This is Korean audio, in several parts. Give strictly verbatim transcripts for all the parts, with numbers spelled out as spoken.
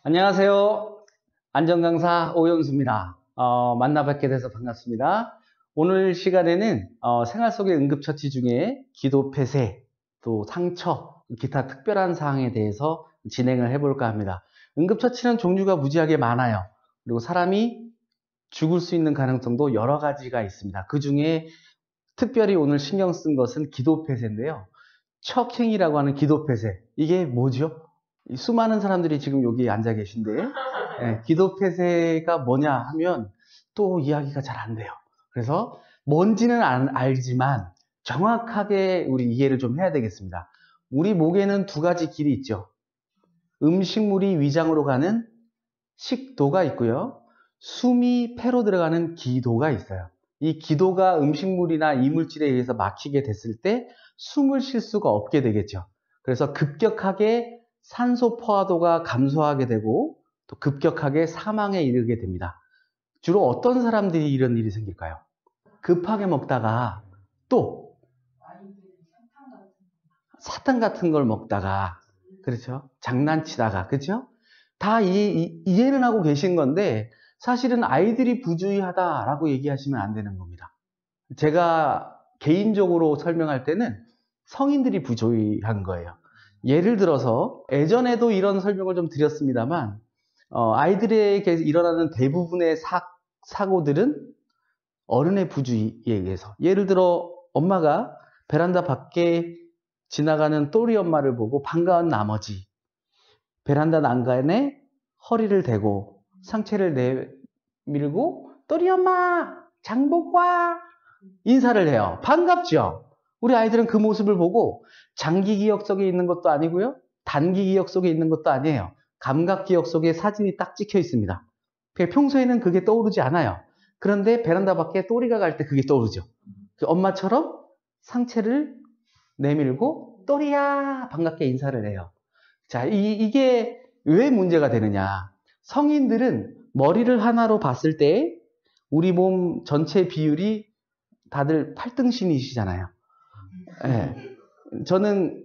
안녕하세요. 안전강사 오연수입니다. 어, 만나 뵙게 돼서 반갑습니다. 오늘 시간에는 어, 생활 속의 응급처치 중에 기도 폐쇄, 또 상처, 기타 특별한 사항에 대해서 진행을 해볼까 합니다. 응급처치는 종류가 무지하게 많아요. 그리고 사람이 죽을 수 있는 가능성도 여러 가지가 있습니다. 그 중에 특별히 오늘 신경 쓴 것은 기도 폐쇄인데요. 척행이라고 하는 기도 폐쇄. 이게 뭐죠? 수많은 사람들이 지금 여기 앉아 계신데, 예, 기도 폐쇄가 뭐냐 하면 또 이야기가 잘 안 돼요. 그래서 뭔지는 안, 알지만 정확하게 우리 이해를 좀 해야 되겠습니다. 우리 목에는 두 가지 길이 있죠. 음식물이 위장으로 가는 식도가 있고요. 숨이 폐로 들어가는 기도가 있어요. 이 기도가 음식물이나 이물질에 의해서 막히게 됐을 때 숨을 쉴 수가 없게 되겠죠. 그래서 급격하게 산소 포화도가 감소하게 되고 또 급격하게 사망에 이르게 됩니다. 주로 어떤 사람들이 이런 일이 생길까요? 급하게 먹다가 또 사탕 같은 걸 먹다가, 그렇죠? 장난치다가, 그렇죠? 다 이, 이, 이해는 하고 계신 건데 사실은 아이들이 부주의하다라고 얘기하시면 안 되는 겁니다. 제가 개인적으로 설명할 때는 성인들이 부주의한 거예요. 예를 들어서 예전에도 이런 설명을 좀 드렸습니다만 어, 아이들에게 일어나는 대부분의 사, 사고들은 어른의 부주의에 의해서, 예를 들어 엄마가 베란다 밖에 지나가는 또리 엄마를 보고 반가운 나머지 베란다 난간에 허리를 대고 상체를 내밀고 또리 엄마 장보고 와 인사를 해요. 반갑죠? 우리 아이들은 그 모습을 보고 장기 기억 속에 있는 것도 아니고요. 단기 기억 속에 있는 것도 아니에요. 감각 기억 속에 사진이 딱 찍혀 있습니다. 평소에는 그게 떠오르지 않아요. 그런데 베란다 밖에 또리가 갈 때 그게 떠오르죠. 엄마처럼 상체를 내밀고 또리야 반갑게 인사를 해요. 자, 이, 이게 왜 문제가 되느냐. 성인들은 머리를 하나로 봤을 때 우리 몸 전체 비율이 다들 팔등신이시잖아요. 네. 저는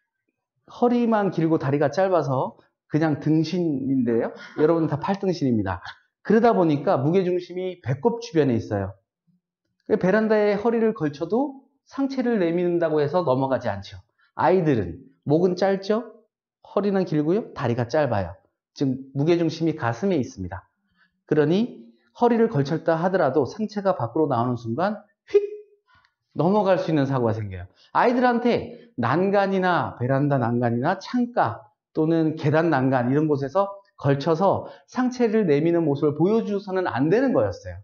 허리만 길고 다리가 짧아서 그냥 등신인데요. 여러분 다 팔등신입니다. 그러다 보니까 무게중심이 배꼽 주변에 있어요. 베란다에 허리를 걸쳐도 상체를 내민다고 해서 넘어가지 않죠. 아이들은 목은 짧죠? 허리는 길고요. 다리가 짧아요. 즉 무게중심이 가슴에 있습니다. 그러니 허리를 걸쳤다 하더라도 상체가 밖으로 나오는 순간 휙 넘어갈 수 있는 사고가 생겨요. 아이들한테 난간이나 베란다 난간이나 창가 또는 계단 난간 이런 곳에서 걸쳐서 상체를 내미는 모습을 보여주서는 안 되는 거였어요.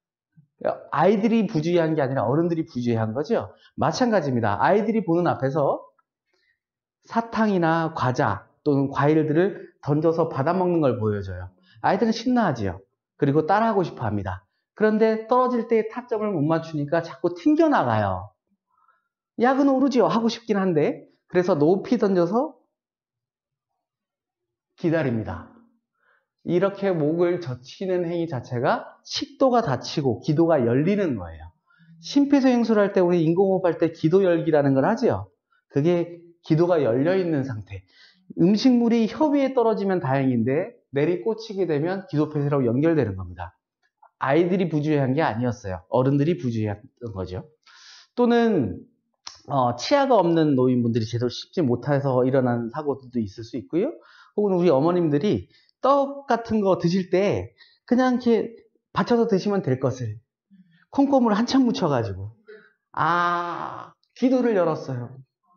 아이들이 부주의한 게 아니라 어른들이 부주의한 거죠. 마찬가지입니다. 아이들이 보는 앞에서 사탕이나 과자 또는 과일들을 던져서 받아먹는 걸 보여줘요. 아이들은 신나하지요. 그리고 따라하고 싶어 합니다. 그런데 떨어질 때 타점을 못 맞추니까 자꾸 튕겨나가요. 약은 오르지요. 하고 싶긴 한데. 그래서 높이 던져서 기다립니다. 이렇게 목을 젖히는 행위 자체가 식도가 닫히고 기도가 열리는 거예요. 심폐소생술을 할 때 우리 인공호흡 할 때 기도 열기라는 걸 하죠. 그게 기도가 열려있는 상태. 음식물이 혀 위에 떨어지면 다행인데 내리 꽂히게 되면 기도 폐쇄라고 연결되는 겁니다. 아이들이 부주의한 게 아니었어요. 어른들이 부주의했던 거죠. 또는 어, 치아가 없는 노인분들이 제대로 씹지 못해서 일어나는 사고들도 있을 수 있고요. 혹은 우리 어머님들이 떡 같은 거 드실 때 그냥 이렇게 받쳐서 드시면 될 것을 콩고물 한참 묻혀가지고 아 기도를 열었어요.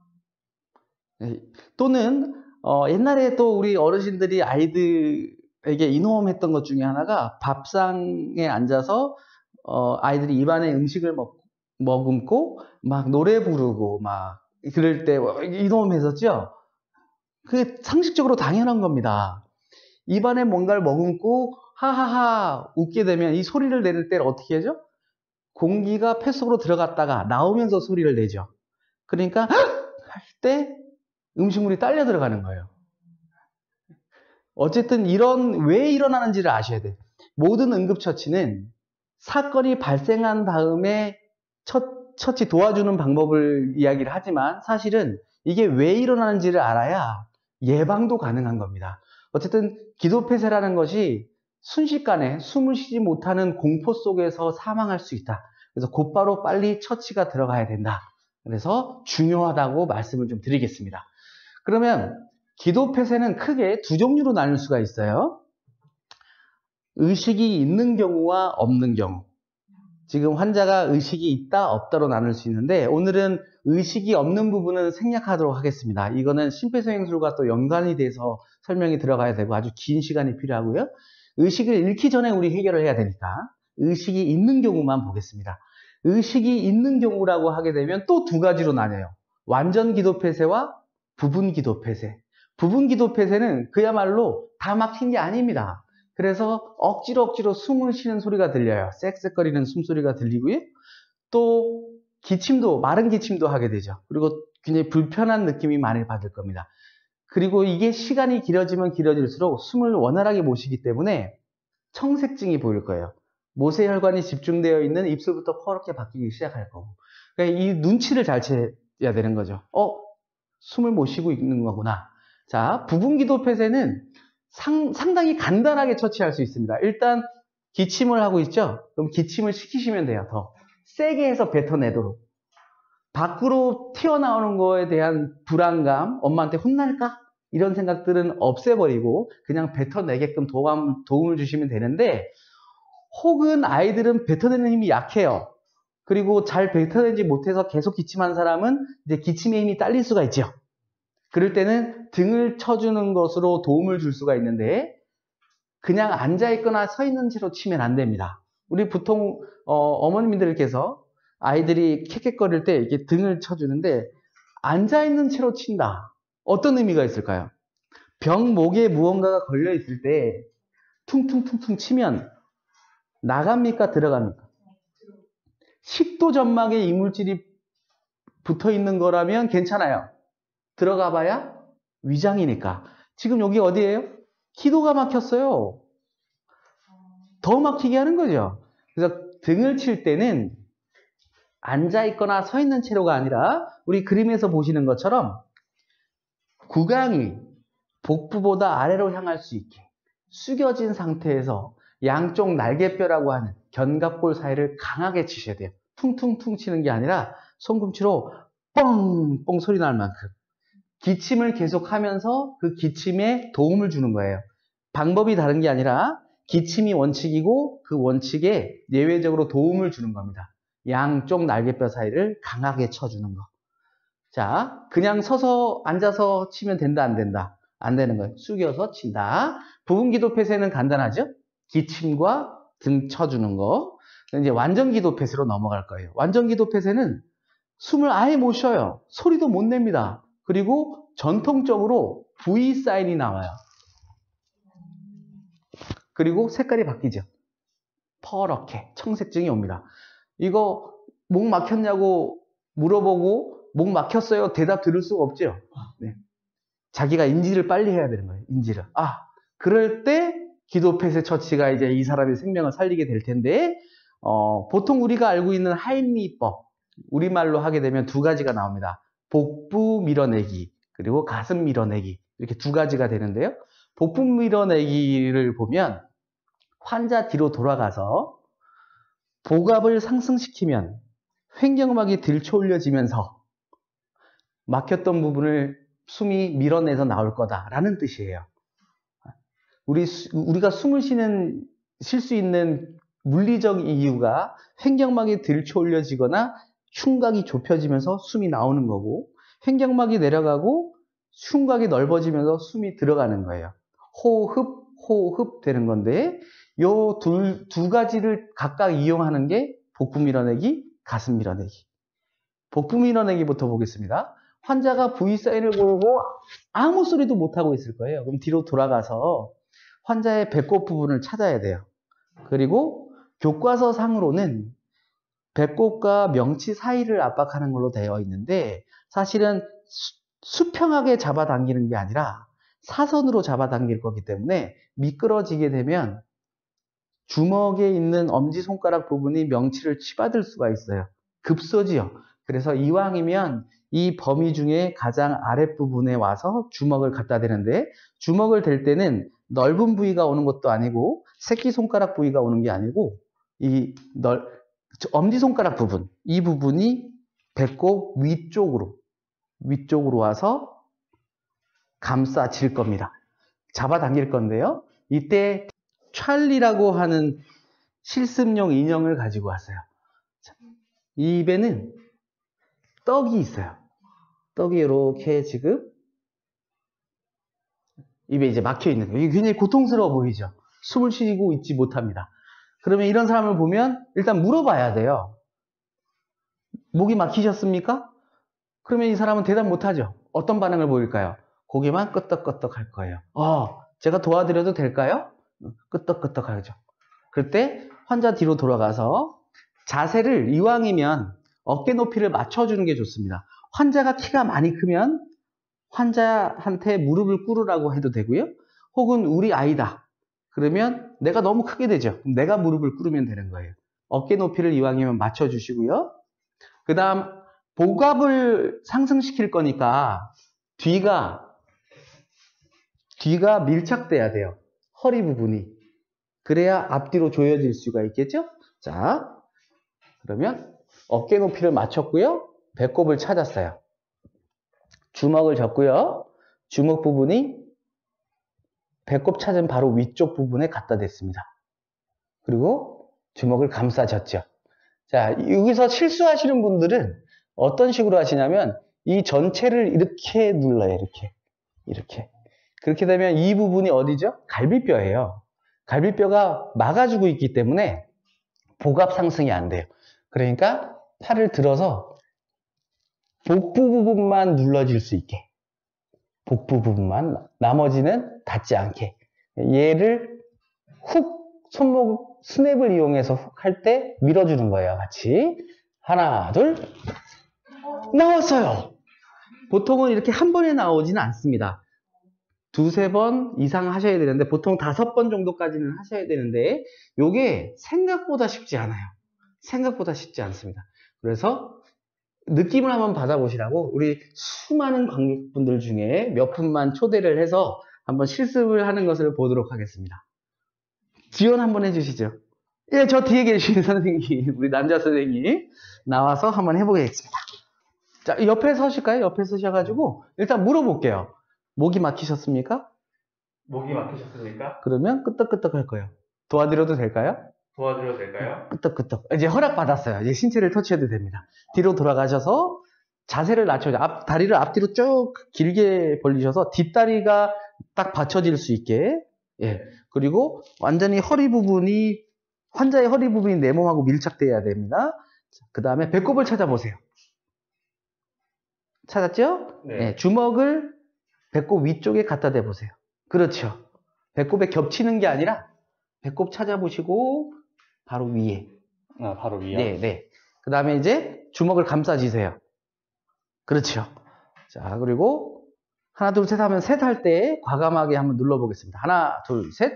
또는 어, 옛날에 또 우리 어르신들이 아이들에게 인호음했던 것 중에 하나가 밥상에 앉아서 어, 아이들이 입안에 음식을 먹, 머금고 막 노래 부르고 막 그럴 때 인호음했었죠. 그게 상식적으로 당연한 겁니다. 입안에 뭔가를 머금고 하하하 웃게 되면 이 소리를 내는 때를 어떻게 하죠? 공기가 폐 속으로 들어갔다가 나오면서 소리를 내죠. 그러니까 할 때 음식물이 딸려 들어가는 거예요. 어쨌든 이런 왜 일어나는지를 아셔야 돼요. 모든 응급처치는 사건이 발생한 다음에 처, 처치 도와주는 방법을 이야기를 하지만 사실은 이게 왜 일어나는지를 알아야 예방도 가능한 겁니다. 어쨌든 기도폐쇄라는 것이 순식간에 숨을 쉬지 못하는 공포 속에서 사망할 수 있다. 그래서 곧바로 빨리 처치가 들어가야 된다. 그래서 중요하다고 말씀을 좀 드리겠습니다. 그러면 기도폐쇄는 크게 두 종류로 나눌 수가 있어요. 의식이 있는 경우와 없는 경우. 지금 환자가 의식이 있다, 없다로 나눌 수 있는데 오늘은 의식이 없는 부분은 생략하도록 하겠습니다. 이거는 심폐소생술과 또 연관이 돼서 설명이 들어가야 되고 아주 긴 시간이 필요하고요. 의식을 잃기 전에 우리 해결을 해야 되니까 의식이 있는 경우만 보겠습니다. 의식이 있는 경우라고 하게 되면 또 두 가지로 나뉘어요. 완전 기도폐쇄와 부분 기도폐쇄. 부분 기도폐쇄는 그야말로 다 막힌 게 아닙니다. 그래서 억지로 억지로 숨을 쉬는 소리가 들려요. 쌕쌕거리는 숨소리가 들리고요. 또 기침도, 마른 기침도 하게 되죠. 그리고 굉장히 불편한 느낌이 많이 받을 겁니다. 그리고 이게 시간이 길어지면 길어질수록 숨을 원활하게 못 쉬기 때문에 청색증이 보일 거예요. 모세혈관이 집중되어 있는 입술부터 퍼렇게 바뀌기 시작할 거고. 그러니까 이 눈치를 잘 채야 되는 거죠. 어? 숨을 못 쉬고 있는 거구나. 자, 부분 기도폐쇄는 상, 상당히 간단하게 처치할 수 있습니다. 일단 기침을 하고 있죠? 그럼 기침을 시키시면 돼요. 더 세게 해서 뱉어내도록. 밖으로 튀어나오는 거에 대한 불안감, 엄마한테 혼날까? 이런 생각들은 없애버리고 그냥 뱉어내게끔 도움, 도움을 주시면 되는데, 혹은 아이들은 뱉어내는 힘이 약해요. 그리고 잘 뱉어내지 못해서 계속 기침한 사람은 이제 기침의 힘이 딸릴 수가 있죠. 그럴 때는 등을 쳐주는 것으로 도움을 줄 수가 있는데 그냥 앉아있거나 서 있는 채로 치면 안 됩니다. 우리 보통 어, 어머님들께서 아이들이 캑캑거릴 때 이렇게 등을 쳐주는데 앉아있는 채로 친다. 어떤 의미가 있을까요? 병 목에 무언가가 걸려있을 때 퉁퉁퉁퉁 치면 나갑니까? 들어갑니까? 식도 점막에 이물질이 붙어있는 거라면 괜찮아요. 들어가 봐야 위장이니까. 지금 여기 어디예요? 기도가 막혔어요. 더 막히게 하는 거죠. 그래서 등을 칠 때는 앉아있거나 서 있는 채로가 아니라 우리 그림에서 보시는 것처럼 구강이 복부보다 아래로 향할 수 있게 숙여진 상태에서 양쪽 날개뼈라고 하는 견갑골 사이를 강하게 치셔야 돼요. 퉁퉁퉁 치는 게 아니라 손꿈치로 뻥뻥 소리 날 만큼 기침을 계속하면서 그 기침에 도움을 주는 거예요. 방법이 다른 게 아니라 기침이 원칙이고 그 원칙에 예외적으로 도움을 주는 겁니다. 양쪽 날개뼈 사이를 강하게 쳐주는 거. 자, 그냥 서서 앉아서 치면 된다, 안 된다? 안 되는 거예요. 숙여서 친다. 부분 기도폐쇄는 간단하죠? 기침과 등 쳐주는 거. 이제 완전 기도폐쇄로 넘어갈 거예요. 완전 기도폐쇄는 숨을 아예 못 쉬어요. 소리도 못 냅니다. 그리고 전통적으로 V 사인이 나와요. 그리고 색깔이 바뀌죠. 퍼렇게 청색증이 옵니다. 이거 목 막혔냐고 물어보고 목 막혔어요. 대답 들을 수가 없죠. 네. 자기가 인지를 빨리 해야 되는 거예요. 인지를. 아, 그럴 때 기도폐쇄 처치가 이제 이 사람의 생명을 살리게 될 텐데, 어, 보통 우리가 알고 있는 하임리법, 우리말로 하게 되면 두 가지가 나옵니다. 복부 밀어내기, 그리고 가슴 밀어내기. 이렇게 두 가지가 되는데요. 복부 밀어내기를 보면 환자 뒤로 돌아가서 복압을 상승시키면 횡격막이 들쳐올려지면서 막혔던 부분을 숨이 밀어내서 나올 거다라는 뜻이에요. 우리, 우리가 숨을 쉬는, 쉴 수 있는 물리적 이유가 횡격막이 들쳐올려지거나 흉곽이 좁혀지면서 숨이 나오는 거고, 횡격막이 내려가고 흉곽이 넓어지면서 숨이 들어가는 거예요. 호흡, 호흡 되는 건데, 요 둘, 두 가지를 각각 이용하는 게 복부 밀어내기, 가슴 밀어내기. 복부 밀어내기부터 보겠습니다. 환자가 V 사인을 보고 아무 소리도 못하고 있을 거예요. 그럼 뒤로 돌아가서 환자의 배꼽 부분을 찾아야 돼요. 그리고 교과서 상으로는 배꼽과 명치 사이를 압박하는 걸로 되어 있는데 사실은 수, 수평하게 잡아당기는 게 아니라 사선으로 잡아당길 거기 때문에 미끄러지게 되면 주먹에 있는 엄지손가락 부분이 명치를 치받을 수가 있어요. 급소지요. 그래서 이왕이면 이 범위 중에 가장 아랫부분에 와서 주먹을 갖다 대는데, 주먹을 댈 때는 넓은 부위가 오는 것도 아니고 새끼손가락 부위가 오는 게 아니고 이 넓, 엄지손가락 부분, 이 부분이 배꼽 위쪽으로 위쪽으로 와서 감싸질 겁니다. 잡아당길 건데요. 이때 찰리라고 하는 실습용 인형을 가지고 왔어요. 이 입에는 떡이 있어요. 떡이 이렇게 지금 입에 이제 막혀 있는 거예요. 이게 굉장히 고통스러워 보이죠? 숨을 쉬고 있지 못합니다. 그러면 이런 사람을 보면 일단 물어봐야 돼요. 목이 막히셨습니까? 그러면 이 사람은 대답 못하죠. 어떤 반응을 보일까요? 고개만 끄덕끄덕 할 거예요. 어, 제가 도와드려도 될까요? 끄덕끄덕 하죠. 그때 환자 뒤로 돌아가서 자세를 이왕이면 어깨 높이를 맞춰주는 게 좋습니다. 환자가 키가 많이 크면 환자한테 무릎을 꿇으라고 해도 되고요. 혹은 우리 아이다. 그러면 내가 너무 크게 되죠. 내가 무릎을 꿇으면 되는 거예요. 어깨 높이를 이왕이면 맞춰주시고요. 그 다음 복압을 상승시킬 거니까 뒤가 뒤가 밀착돼야 돼요. 허리 부분이. 그래야 앞뒤로 조여질 수가 있겠죠? 자, 그러면 어깨 높이를 맞췄고요. 배꼽을 찾았어요. 주먹을 젓고요. 주먹 부분이 배꼽 찾은 바로 위쪽 부분에 갖다 댔습니다. 그리고 주먹을 감싸졌죠. 자, 여기서 실수하시는 분들은 어떤 식으로 하시냐면 이 전체를 이렇게 눌러요. 이렇게. 이렇게. 그렇게 되면 이 부분이 어디죠? 갈비뼈예요. 갈비뼈가 막아주고 있기 때문에 복압 상승이 안 돼요. 그러니까 팔을 들어서 복부 부분만 눌러질 수 있게. 복부 부분만, 나머지는 닿지 않게. 얘를 훅, 손목 스냅을 이용해서 훅 할 때 밀어주는 거예요. 같이. 하나, 둘. 나왔어요. 보통은 이렇게 한 번에 나오지는 않습니다. 두세 번 이상 하셔야 되는데, 보통 다섯 번 정도까지는 하셔야 되는데, 요게 생각보다 쉽지 않아요. 생각보다 쉽지 않습니다. 그래서 느낌을 한번 받아보시라고 우리 수많은 관객분들 중에 몇 분만 초대를 해서 한번 실습을 하는 것을 보도록 하겠습니다. 지원 한번 해주시죠. 예, 저 뒤에 계신 선생님, 우리 남자 선생님 나와서 한번 해보겠습니다. 자, 옆에 서실까요? 옆에 서셔가지고 일단 물어볼게요. 목이 막히셨습니까? 목이 막히셨습니까? 그러면 끄떡끄떡 할 거예요. 도와드려도 될까요? 도와드려도 될까요? 끄떡끄떡. 이제 허락받았어요. 이제 신체를 터치해도 됩니다. 뒤로 돌아가셔서 자세를 낮춰줘. 앞, 다리를 앞뒤로 쭉 길게 벌리셔서 뒷다리가 딱 받쳐질 수 있게. 예. 그리고 완전히 허리 부분이, 환자의 허리 부분이 내 몸하고 밀착돼야 됩니다. 그 다음에 배꼽을 찾아보세요. 찾았죠? 네. 예. 주먹을 배꼽 위쪽에 갖다 대보세요. 그렇죠. 배꼽에 겹치는 게 아니라 배꼽 찾아보시고 바로 위에. 아, 바로 위요? 네, 네. 그 다음에 이제 주먹을 감싸주세요. 그렇죠. 자, 그리고 하나, 둘, 셋 하면 셋 할 때 과감하게 한번 눌러보겠습니다. 하나, 둘, 셋.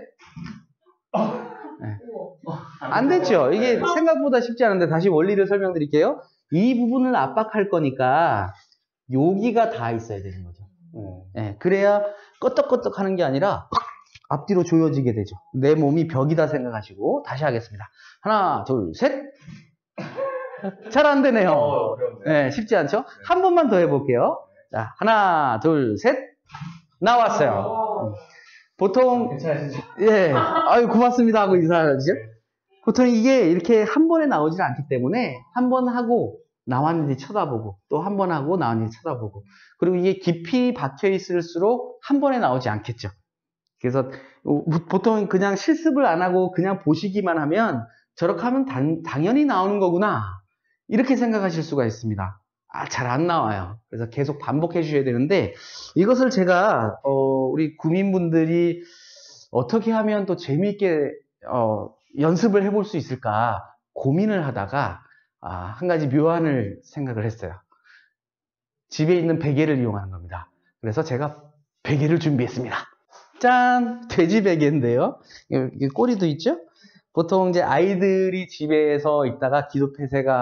네. 안 됐죠? 이게 생각보다 쉽지 않은데 다시 원리를 설명드릴게요. 이 부분을 압박할 거니까 여기가 다 있어야 되는 거죠. 네, 그래야 끄떡끄떡 하는 게 아니라 앞뒤로 조여지게 되죠. 내 몸이 벽이다 생각하시고 다시 하겠습니다. 하나, 둘, 셋. 잘 안 되네요. 어, 네, 쉽지 않죠? 한 번만 더 해볼게요. 자, 하나, 둘, 셋. 나왔어요. 보통 괜찮으시죠? 예, 아유 고맙습니다 하고 인사하죠. 보통 이게 이렇게 한 번에 나오질 않기 때문에 한 번 하고 나왔는지 쳐다보고 또 한 번 하고 나왔는지 쳐다보고, 그리고 이게 깊이 박혀 있을수록 한 번에 나오지 않겠죠. 그래서 보통 그냥 실습을 안 하고 그냥 보시기만 하면 저렇게 하면 단, 당연히 나오는 거구나 이렇게 생각하실 수가 있습니다. 아, 잘 안 나와요. 그래서 계속 반복해 주셔야 되는데, 이것을 제가 어, 우리 구민분들이 어떻게 하면 또 재미있게 어, 연습을 해볼 수 있을까 고민을 하다가 아, 한 가지 묘안을 생각을 했어요. 집에 있는 베개를 이용하는 겁니다. 그래서 제가 베개를 준비했습니다. 짠! 돼지 베개인데요. 이게 꼬리도 있죠? 보통 이제 아이들이 집에서 있다가 기도 폐쇄가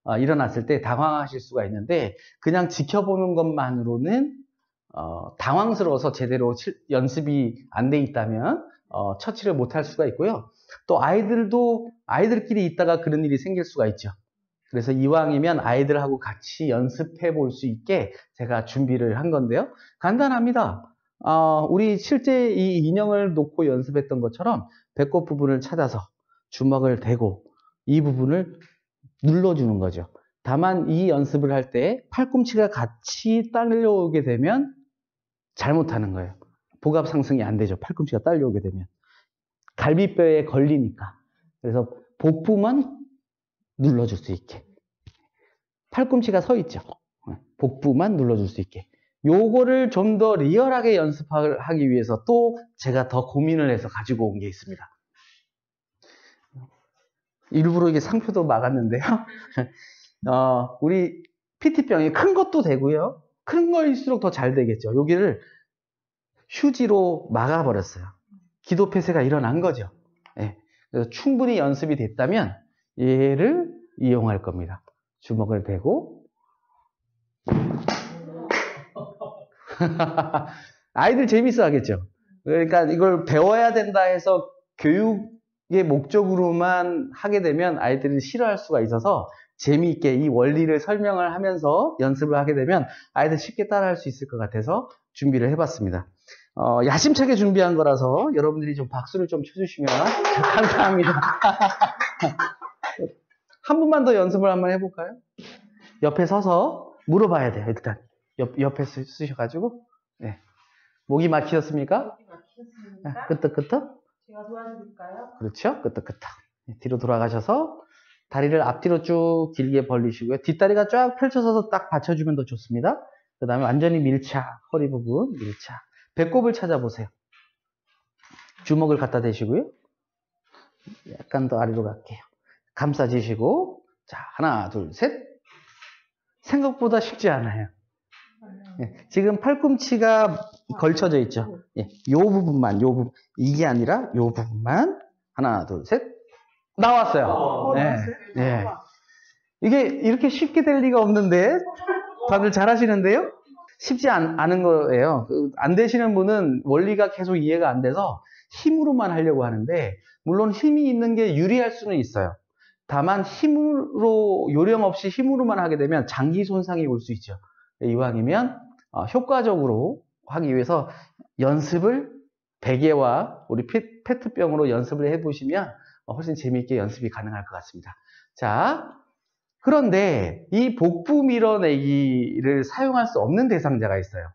어, 일어났을 때 당황하실 수가 있는데 그냥 지켜보는 것만으로는 어, 당황스러워서 제대로 칠, 연습이 안 돼 있다면 어, 처치를 못할 수가 있고요. 또 아이들도 아이들끼리 있다가 그런 일이 생길 수가 있죠. 그래서 이왕이면 아이들하고 같이 연습해 볼 수 있게 제가 준비를 한 건데요. 간단합니다. 어, 우리 실제 이 인형을 놓고 연습했던 것처럼 배꼽 부분을 찾아서 주먹을 대고 이 부분을 눌러주는 거죠. 다만 이 연습을 할 때 팔꿈치가 같이 딸려오게 되면 잘못하는 거예요. 복압 상승이 안 되죠. 팔꿈치가 딸려오게 되면. 갈비뼈에 걸리니까. 그래서 복부만 눌러줄 수 있게. 팔꿈치가 서 있죠. 복부만 눌러줄 수 있게. 요거를 좀 더 리얼하게 연습하기 위해서 또 제가 더 고민을 해서 가지고 온 게 있습니다. 일부러 이게 상표도 막았는데요. 어, 우리 피티병이 큰 것도 되고요. 큰 거일수록 더 잘 되겠죠. 여기를 휴지로 막아버렸어요. 기도 폐쇄가 일어난 거죠. 네. 그래서 충분히 연습이 됐다면 얘를 이용할 겁니다. 주먹을 대고 아이들 재밌어 하겠죠. 그러니까 이걸 배워야 된다 해서 교육의 목적으로만 하게 되면 아이들은 싫어할 수가 있어서 재미있게 이 원리를 설명을 하면서 연습을 하게 되면 아이들 쉽게 따라할 수 있을 것 같아서 준비를 해봤습니다. 어, 야심차게 준비한 거라서 여러분들이 좀 박수를 좀 쳐주시면 감사합니다. 한 번만 더 연습을 한번 해볼까요? 옆에 서서 물어봐야 돼요. 일단 옆, 옆에 쓰, 쓰셔가지고 네. 목이 막히셨습니까? 목이 막히셨습니까? 끄떡끄떡. 제가 도와드릴까요? 그렇죠. 끄떡끄떡. 뒤로 돌아가셔서 다리를 앞뒤로 쭉 길게 벌리시고요. 뒷다리가 쫙 펼쳐서서 딱 받쳐주면 더 좋습니다. 그 다음에 완전히 밀착, 허리 부분 밀착. 배꼽을 찾아보세요. 주먹을 갖다 대시고요. 약간 더 아래로 갈게요. 감싸주시고 자 하나 둘 셋. 생각보다 쉽지 않아요. 예, 지금 팔꿈치가 걸쳐져 있죠. 예, 요 부분만, 요 부분, 이게 아니라 요 부분만 하나, 둘, 셋 나왔어요. 어, 예, 예. 이게 이렇게 쉽게 될 리가 없는데 다들 잘하시는데요? 쉽지 않, 않은 거예요. 안 되시는 분은 원리가 계속 이해가 안 돼서 힘으로만 하려고 하는데 물론 힘이 있는 게 유리할 수는 있어요. 다만 힘으로 요령 없이 힘으로만 하게 되면 장기 손상이 올 수 있죠. 이왕이면 어, 효과적으로 하기 위해서 연습을 베개와 우리 페트병으로 연습을 해보시면 훨씬 재미있게 연습이 가능할 것 같습니다. 자, 그런데 이 복부 밀어내기를 사용할 수 없는 대상자가 있어요.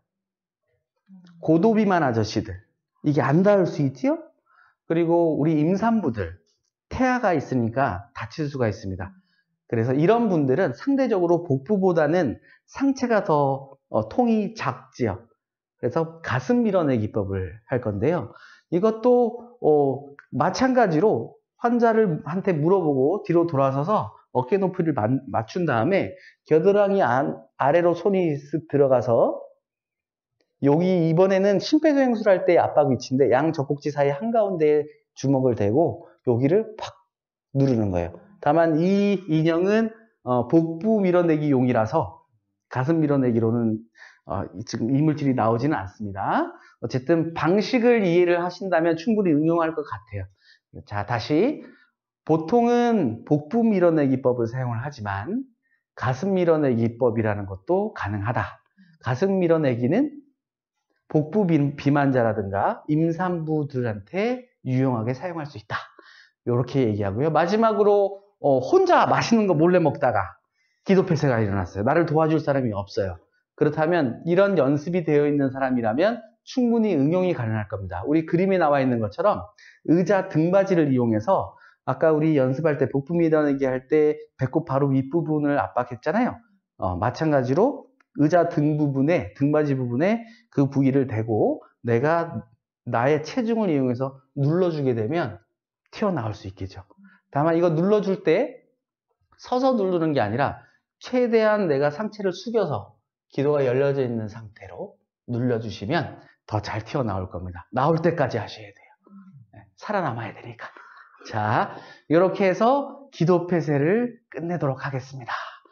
고도비만 아저씨들. 이게 안 닿을 수 있지요? 그리고 우리 임산부들. 태아가 있으니까 다칠 수가 있습니다. 그래서 이런 분들은 상대적으로 복부보다는 상체가 더 어, 통이 작지요. 그래서 가슴 밀어내기법을 할 건데요. 이것도 어, 마찬가지로 환자를 한테 물어보고 뒤로 돌아서서 어깨 높이를 마, 맞춘 다음에 겨드랑이 안, 아래로 손이 쓱 들어가서 여기 이번에는 심폐소생술 할 때 압박 위치인데 양 젖꼭지 사이 한가운데에 주먹을 대고 여기를 팍 누르는 거예요. 다만 이 인형은 어, 복부 밀어내기용이라서 가슴 밀어내기로는 어, 지금 이물질이 나오지는 않습니다. 어쨌든 방식을 이해를 하신다면 충분히 응용할 것 같아요. 자, 다시 보통은 복부 밀어내기법을 사용을 하지만 가슴 밀어내기법이라는 것도 가능하다. 가슴 밀어내기는 복부 비만자라든가 임산부들한테 유용하게 사용할 수 있다. 이렇게 얘기하고요. 마지막으로 어, 혼자 맛있는 거 몰래 먹다가 기도 폐쇄가 일어났어요. 나를 도와줄 사람이 없어요. 그렇다면 이런 연습이 되어 있는 사람이라면 충분히 응용이 가능할 겁니다. 우리 그림에 나와 있는 것처럼 의자 등받이를 이용해서 아까 우리 연습할 때 복부 밀어내기 할 때 배꼽 바로 윗부분을 압박했잖아요. 어, 마찬가지로 의자 등 부분에 등받이 부분에 그 부위를 대고 내가 나의 체중을 이용해서 눌러주게 되면 튀어나올 수 있겠죠. 다만 이거 눌러줄 때 서서 누르는 게 아니라 최대한 내가 상체를 숙여서 기도가 열려져 있는 상태로 눌러주시면 더 잘 튀어나올 겁니다. 나올 때까지 하셔야 돼요. 네, 살아남아야 되니까. 자, 이렇게 해서 기도 폐쇄를 끝내도록 하겠습니다.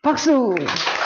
박수!